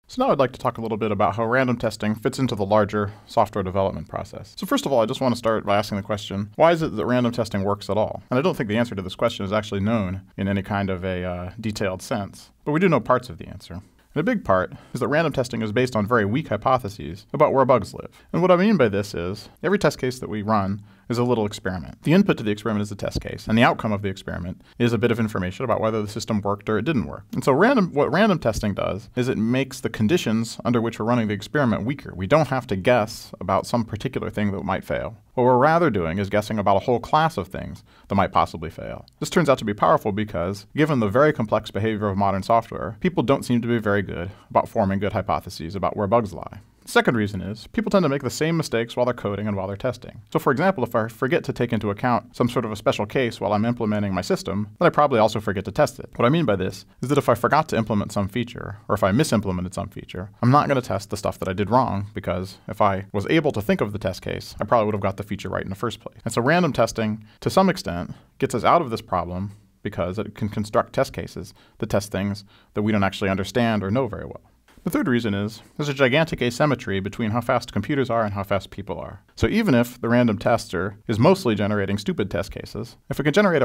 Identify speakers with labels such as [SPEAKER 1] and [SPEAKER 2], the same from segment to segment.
[SPEAKER 1] So now I'd like to talk a little bit about how random testing fits into the larger software development process. So first of all, I just want to start by asking the question, why is it that random testing works at all? And I don't think the answer to this question is actually known in any kind of a detailed sense, but we do know parts of the answer. And a big part is that random testing is based on very weak hypotheses about where bugs live. And what I mean by this is, every test case that we run is a little experiment. The input to the experiment is the test case, and the outcome of the experiment is a bit of information about whether the system worked or it didn't work. And so what random testing does is it makes the conditions under which we're running the experiment weaker. We don't have to guess about some particular thing that might fail. What we're rather doing is guessing about a whole class of things that might possibly fail. This turns out to be powerful because, given the very complex behavior of modern software, people don't seem to be very good about forming good hypotheses about where bugs lie. The second reason is, people tend to make the same mistakes while they're coding and while they're testing. So for example, if I forget to take into account some sort of a special case while I'm implementing my system, then I probably also forget to test it. What I mean by this is that if I forgot to implement some feature, or if I misimplemented some feature, I'm not going to test the stuff that I did wrong, because if I was able to think of the test case, I probably would have got the feature right in the first place. And so random testing, to some extent, gets us out of this problem because it can construct test cases that test things that we don't actually understand or know very well. The third reason is, there's a gigantic asymmetry between how fast computers are and how fast people are. So even if the random tester is mostly generating stupid test cases, if it can generate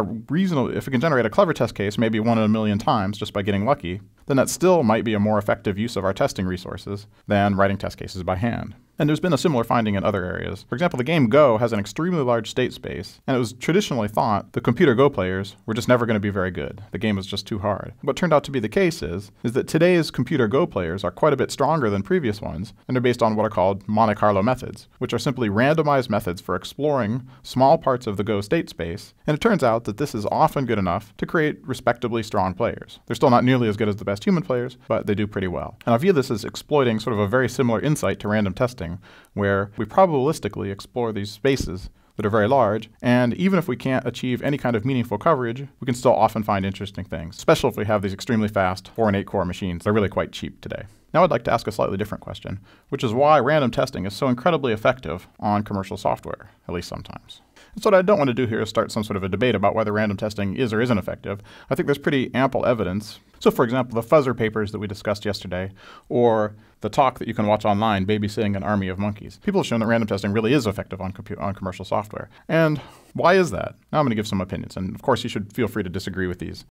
[SPEAKER 1] a clever test case maybe 1 in a million times just by getting lucky, then that still might be a more effective use of our testing resources than writing test cases by hand. And there's been a similar finding in other areas. For example, the game Go has an extremely large state space, and it was traditionally thought the computer Go players were just never going to be very good. The game was just too hard. What turned out to be the case is that today's computer Go players are quite a bit stronger than previous ones, and they're based on what are called Monte Carlo methods, which are simply randomized methods for exploring small parts of the Go state space, and it turns out that this is often good enough to create respectably strong players. They're still not nearly as good as the best human players, but they do pretty well. And I view this as exploiting sort of a very similar insight to random testing, where we probabilistically explore these spaces that are very large, and even if we can't achieve any kind of meaningful coverage, we can still often find interesting things, especially if we have these extremely fast 4 and 8 core machines. They're really quite cheap today. Now I'd like to ask a slightly different question, which is why random testing is so incredibly effective on commercial software, at least sometimes. And so what I don't want to do here is start some sort of a debate about whether random testing is or isn't effective. I think there's pretty ample evidence. So for example, the fuzzer papers that we discussed yesterday, or the talk that you can watch online, Babysitting an Army of Monkeys. People have shown that random testing really is effective on commercial software. And why is that? Now I'm going to give some opinions, and of course you should feel free to disagree with these.